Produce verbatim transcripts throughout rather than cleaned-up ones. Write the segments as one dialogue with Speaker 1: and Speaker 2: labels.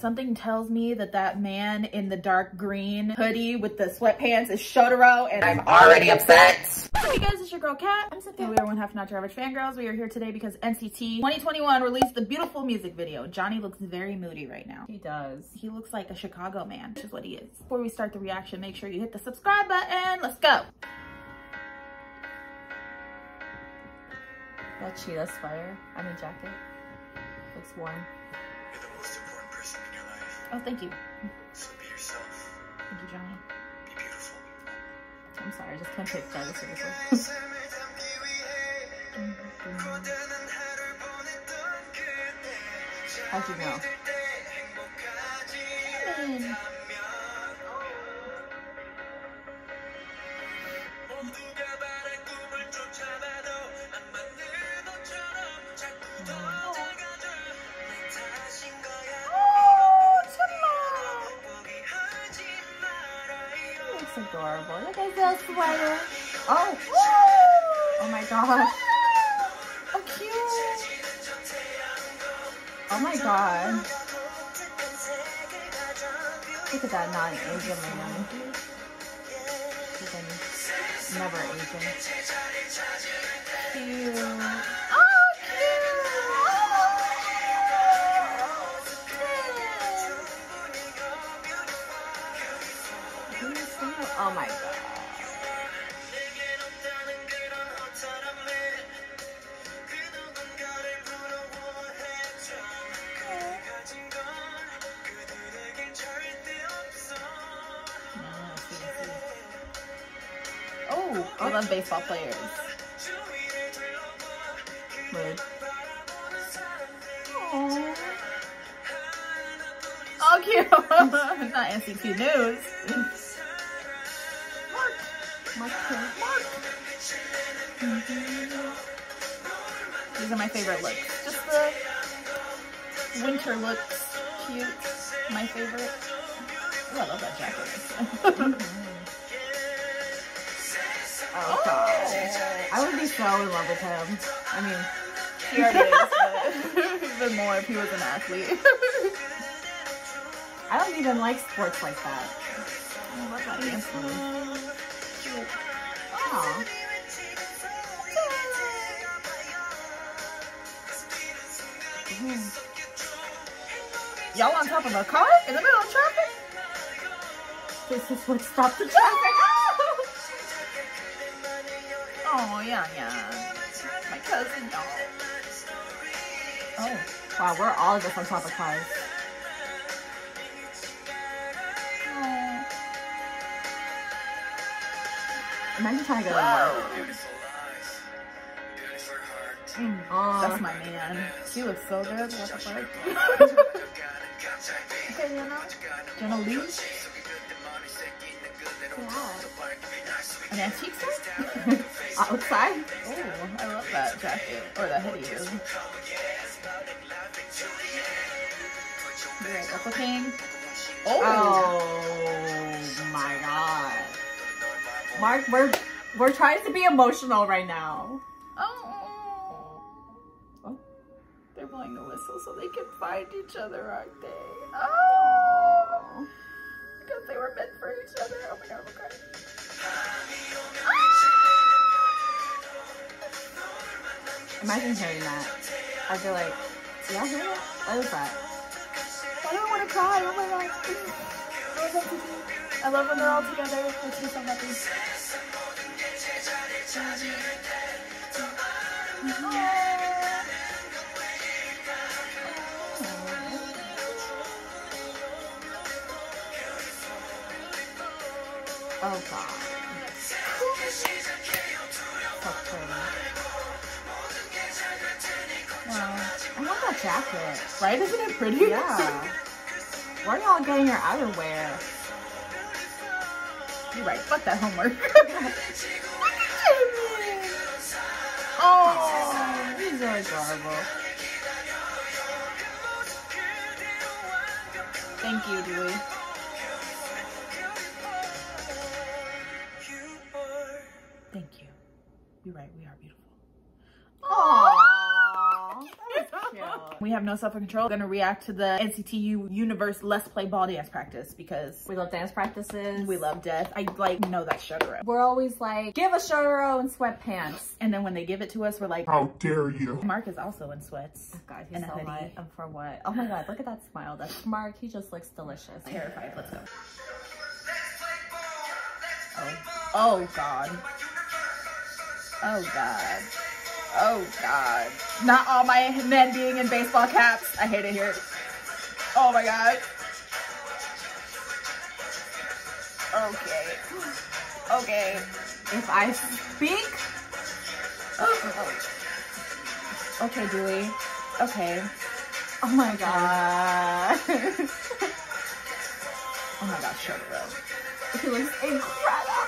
Speaker 1: Something tells me that that man in the dark green hoodie with the sweatpants is Shotaro, and I'm already upset. What's up, you guys? It's your girl Kat. I'm Cynthia. We are one half not your average fangirls. We are here today because N C T twenty twenty-one released the beautiful music video. Johnny looks very moody right now.
Speaker 2: He does.
Speaker 1: He looks like a Chicago man, which is what he is. Before we start the reaction, make sure you hit the subscribe button. Let's go.
Speaker 2: That cheetah sweater, I mean jacket, looks warm.
Speaker 3: You're the most important person in your life.
Speaker 1: Oh, thank you.
Speaker 3: So be yourself.
Speaker 1: Thank you, Johnny.
Speaker 3: Be beautiful.
Speaker 2: I'm sorry, I just can't take Johnny seriously. How'd you know?
Speaker 1: Mm.
Speaker 2: It's adorable. Look at that sweater. Oh, oh my gosh.
Speaker 1: Oh, cute.
Speaker 2: Oh my god. Look at that non-Asian man. He's never Asian.
Speaker 1: Cute. Oh,
Speaker 2: Oh my god.
Speaker 1: Oh, I love baseball players.
Speaker 2: Weird.
Speaker 1: Aww. Oh, cute. Not N C T News. Mark.
Speaker 2: Mark.
Speaker 1: Mark. Mm-hmm. These are my favorite looks. Just the winter looks. Cute. My favorite. Oh, I love that jacket.
Speaker 2: Mm-hmm. Oh, God. I would be so in love with him. I mean,
Speaker 1: he already is, but even more if he was an athlete.
Speaker 2: I don't even like sports like that.
Speaker 1: I love that dance move. Cute.
Speaker 2: Aw.
Speaker 1: Mm. Y'all on top of a car in the middle of traffic?
Speaker 2: This is what stopped the traffic.
Speaker 1: Oh, yeah, yeah. My cousin, y'all.
Speaker 2: Oh, wow, we're all just on top of cars.
Speaker 1: Oh.
Speaker 2: Imagine trying to go to work.
Speaker 3: Beautiful eyes. Beautiful heart.
Speaker 1: Mm,
Speaker 2: Oh.
Speaker 1: that's my man. He looks so good. What the fuck? Okay, you know? Jenna Lee?
Speaker 2: Yeah.
Speaker 1: An antique set?
Speaker 2: Outside?
Speaker 1: Oh, I love that jacket. Or that hoodie. You're like looking. Oh.
Speaker 2: Oh my god. Mark, we're we're trying to be emotional right now.
Speaker 1: Oh.
Speaker 2: Oh.
Speaker 1: They're blowing the whistle so they can find each other, aren't they? Oh. Because they were meant for each other. Oh my god, I'm crying.
Speaker 2: Imagine hearing that. I'd be like, yeah, hear that? What is that?
Speaker 1: Why do I want to cry? Oh my god. I love N C T. I love when they're all together. It makes me so happy.
Speaker 2: Oh god. So pretty.
Speaker 1: Wow.
Speaker 2: I love that jacket.
Speaker 1: Right? Isn't it pretty?
Speaker 2: Yeah. Where are y'all getting your outerwear?
Speaker 1: You're right. Fuck that homework. Oh,
Speaker 2: These are adorable.
Speaker 1: thank you, Dewey. Thank you. You're right. We are beautiful.
Speaker 2: Aww. That was cute.
Speaker 1: We have no self-control. We're gonna react to the N C T U Universe Let's Play ball dance practice because
Speaker 2: we love dance practices.
Speaker 1: We love death. I like know that Shotaro.
Speaker 2: We're always like, give a Shotaro in sweatpants.
Speaker 1: And then when they give it to us, we're like,
Speaker 4: how dare you?
Speaker 1: Mark is also in sweats.
Speaker 2: Oh God, he's
Speaker 1: and a
Speaker 2: so
Speaker 1: hoodie.
Speaker 2: hot. And for what? Oh my God, look at that smile. That's Mark. He just looks delicious.
Speaker 1: Terrified. Let's go. Oh. Oh God. Oh God. Oh God. Not all my men being in baseball caps. I hate it here. Oh my God. Okay. Okay.
Speaker 2: If I speak.
Speaker 1: Oh. Okay, Dewey. Okay.
Speaker 2: Oh my God.
Speaker 1: Oh my God, Shotaro.
Speaker 2: He looks incredible.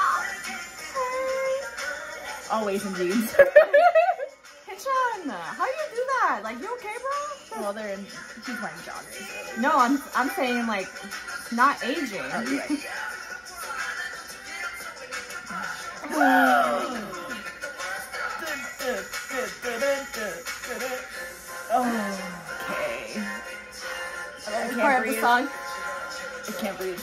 Speaker 1: Always in jeans.
Speaker 2: Hitchan, how you do that? Like, you okay, bro?
Speaker 1: Well, they're in, he's wearing joggers.
Speaker 2: No, I'm, I'm saying like, not aging.
Speaker 1: Oh, you're right. Okay. I
Speaker 2: Part
Speaker 1: can't
Speaker 2: of the
Speaker 1: breathe.
Speaker 2: song.
Speaker 1: I can't breathe.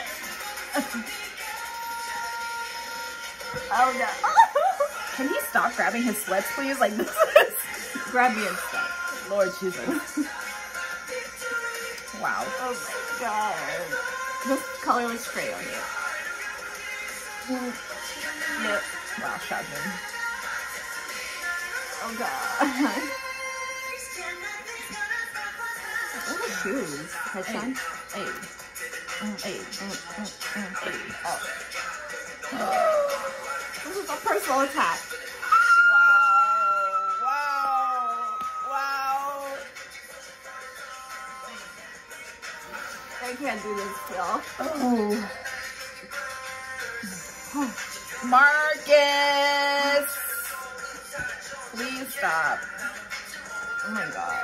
Speaker 2: Oh no.
Speaker 1: Can he stop grabbing his sweats, please? Like, this is...
Speaker 2: Grab me instead.
Speaker 1: Lord Jesus. Wow.
Speaker 2: Oh my God. This color looks great on you.
Speaker 1: Yep. Wow, Shajin.
Speaker 2: Oh God. What are the shoes? Hitchan?
Speaker 1: Hey. Hey. Hey.
Speaker 2: Oh. This is a personal attack.
Speaker 1: Wow. Wow. Wow.
Speaker 2: I can't do this still.
Speaker 1: Oh. Marcus! Please stop.
Speaker 2: Oh my God.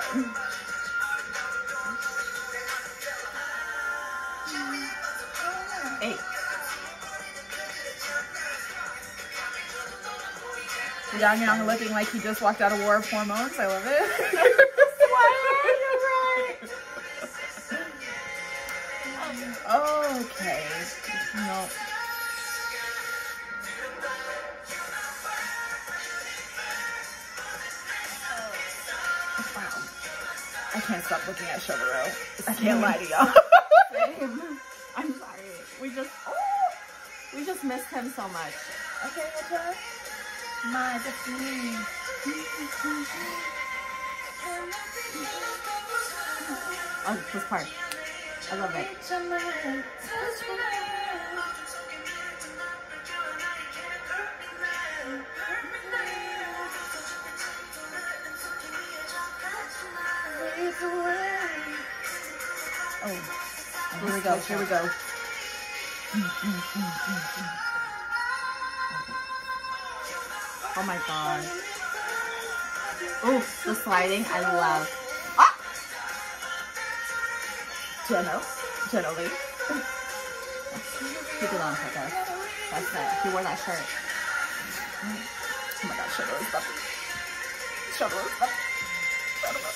Speaker 1: Hey. Yang Yang looking like he just walked out of War of Hormones. I love it. Okay. No. Wow. I can't stop looking at Shotaro. I can't lie to y'all.
Speaker 2: Same. I'm sorry. We just, oh, we just missed him so much.
Speaker 1: Okay, what's up? My destiny.
Speaker 2: Oh, this part. I love it.
Speaker 1: Oh, here we go, here we go.
Speaker 2: Oh my God. Oh, the sliding, I love. Ah!
Speaker 1: Geno, Geno Lee.
Speaker 2: Keep it on purpose. That's it. He wore that shirt.
Speaker 1: Oh my God, Shotaro is up. Shotaro is up. Shotaro.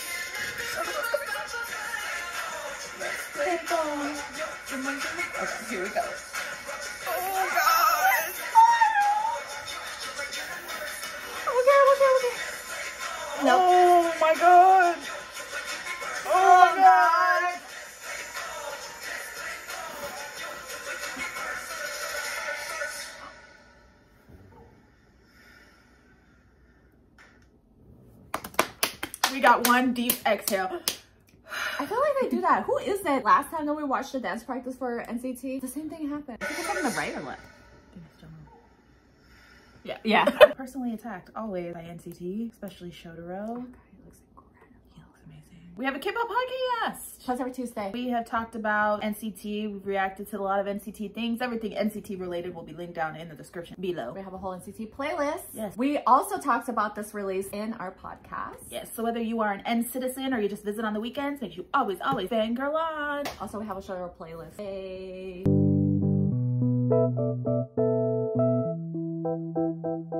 Speaker 1: Okay, here we go. Oh God!
Speaker 2: Okay, okay, okay.
Speaker 1: No. Oh my God! Oh, oh my God! We got one deep exhale.
Speaker 2: I feel like they do that. Who is that? Last time that we watched the dance practice for N C T, the same thing happened. I think it's on the right or left.
Speaker 1: Yeah.
Speaker 2: Yeah.
Speaker 1: Personally attacked always by N C T, especially Shotaro.
Speaker 2: Oh God, he looks incredible.
Speaker 1: He looks amazing. We have a K-pop podcast.
Speaker 2: Plus every Tuesday.
Speaker 1: We have talked about N C T. We've reacted to a lot of N C T things. Everything N C T related will be linked down in the description below.
Speaker 2: We have a whole N C T playlist.
Speaker 1: Yes.
Speaker 2: We also talked about this release in our podcast.
Speaker 1: Yes. So whether you are an N citizen or you just visit on the weekends, make sure you always, always fangirl on.
Speaker 2: Also, we have a Shotaro playlist. Hey.